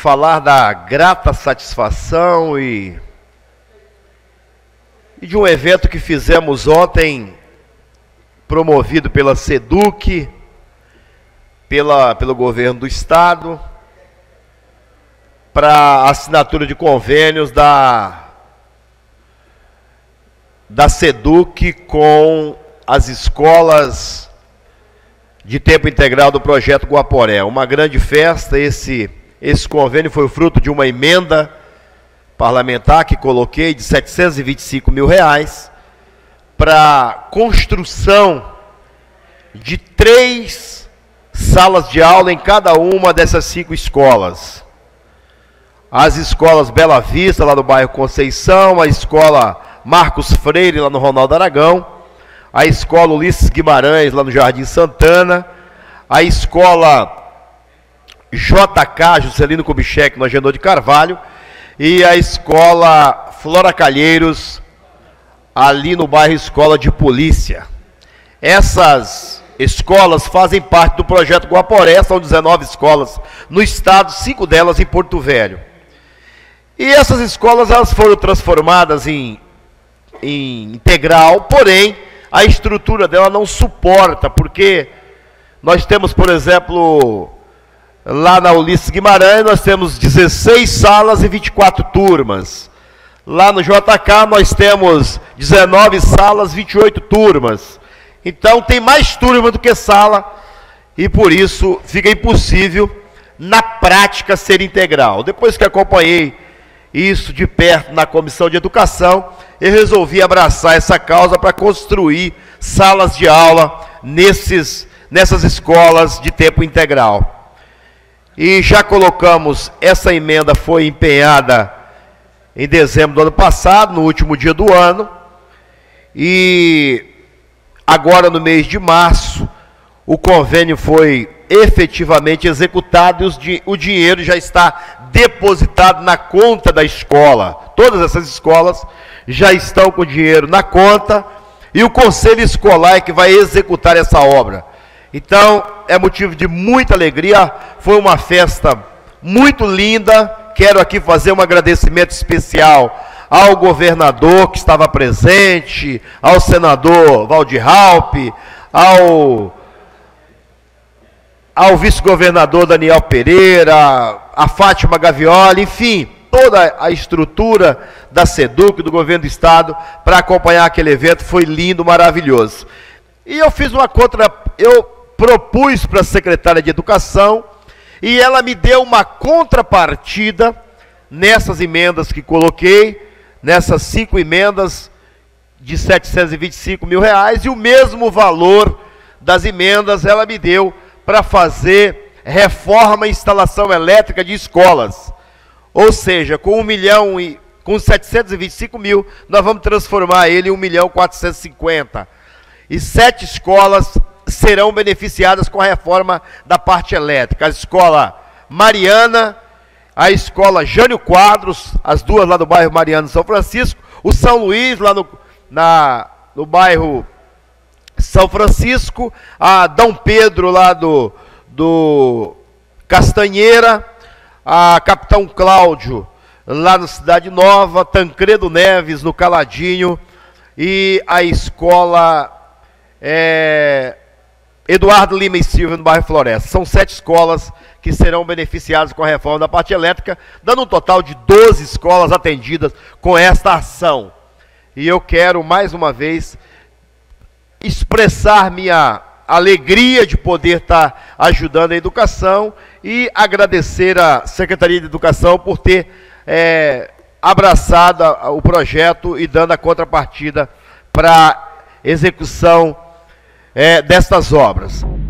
falar da grata satisfação e de um evento que fizemos ontem, promovido pela SEDUC, pelo governo do estado, para assinatura de convênios da SEDUC com as escolas de tempo integral do projeto Guaporé. Uma grande festa. Esse convênio foi o fruto de uma emenda parlamentar que coloquei de R$ 725 mil para construção de 3 salas de aula em cada uma dessas 5 escolas. As escolas Bela Vista, lá no bairro Conceição, a escola Marcos Freire, lá no Ronaldo Aragão, a escola Ulisses Guimarães, lá no Jardim Santana, a escola JK, Juscelino Kubitschek, no Agenor de Carvalho, e a escola Flora Calheiros, ali no bairro Escola de Polícia. Essas escolas fazem parte do projeto Guaporé, são 19 escolas no estado, 5 delas em Porto Velho. E essas escolas, elas foram transformadas em integral, porém a estrutura dela não suporta, porque nós temos, por exemplo, lá na Ulisses Guimarães, nós temos 16 salas e 24 turmas. Lá no JK nós temos 19 salas, 28 turmas. Então tem mais turma do que sala, e por isso fica impossível, na prática, ser integral. Depois que acompanhei isso de perto na Comissão de Educação, eu resolvi abraçar essa causa para construir salas de aula nessas escolas de tempo integral. E já colocamos, essa emenda foi empenhada em dezembro do ano passado, no último dia do ano, e agora no mês de março o convênio foi efetivamente executado e o dinheiro já está depositado na conta da escola. Todas essas escolas já estão com o dinheiro na conta e o conselho escolar é que vai executar essa obra. Então é motivo de muita alegria, foi uma festa muito linda. Quero aqui fazer um agradecimento especial ao governador que estava presente, ao senador Valdir Raupp, ao vice-governador Daniel Pereira, a Fátima Gavioli, enfim, toda a estrutura da SEDUC, do governo do estado, para acompanhar aquele evento. Foi lindo, maravilhoso. E eu propus para a secretária de Educação, e ela me deu uma contrapartida nessas emendas que coloquei, nessas 5 emendas de R$ 725 mil, e o mesmo valor das emendas ela me deu para fazer reforma e instalação elétrica de escolas. Ou seja, com 725 mil, nós vamos transformar ele em 1.450.000. E 7 escolas serão beneficiadas com a reforma da parte elétrica. A escola Mariana, a escola Jânio Quadros, as duas lá do bairro Mariana e São Francisco, o São Luís, lá no bairro São Francisco, a Dom Pedro, lá do Castanheira, a Capitão Cláudio, lá na Cidade Nova, Tancredo Neves, no Caladinho, e a escola Eduardo Lima e Silva, no bairro Floresta. São 7 escolas que serão beneficiadas com a reforma da parte elétrica, dando um total de 12 escolas atendidas com esta ação. E eu quero, mais uma vez, expressar minha alegria de poder estar ajudando a educação e agradecer à Secretaria de Educação por ter abraçado o projeto e dando a contrapartida para execução destas obras.